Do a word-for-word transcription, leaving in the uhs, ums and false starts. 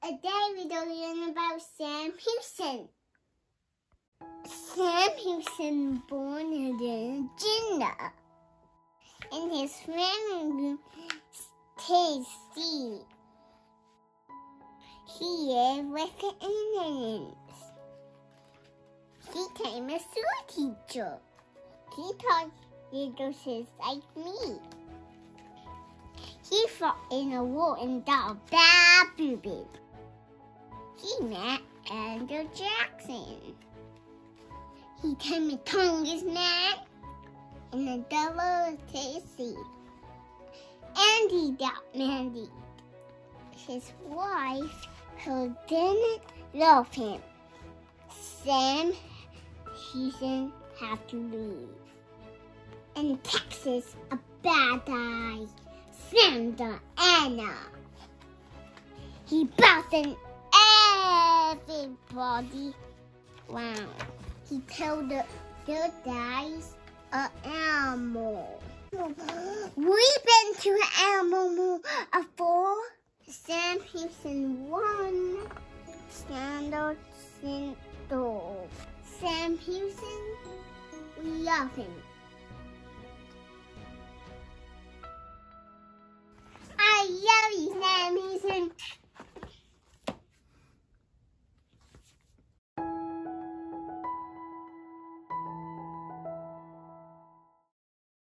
Today we're talking about Sam Houston. Sam Houston born in Virginia, and his family Tasty. He lived with the Indians. He became a school teacher. He taught little kids like me. He fought in a war and got a bad booby. He met Andrew Jackson. He came the strongest man and the devil was Tasty. And he got married. His wife, who didn't love him, Sam Houston had to leave. In Texas, a bad guy, Santa Anna. He bossed everybody around. He killed the good guys an animal. We've been to an animal before. Sam Houston won. Standard Single. Sam Houston, we love him.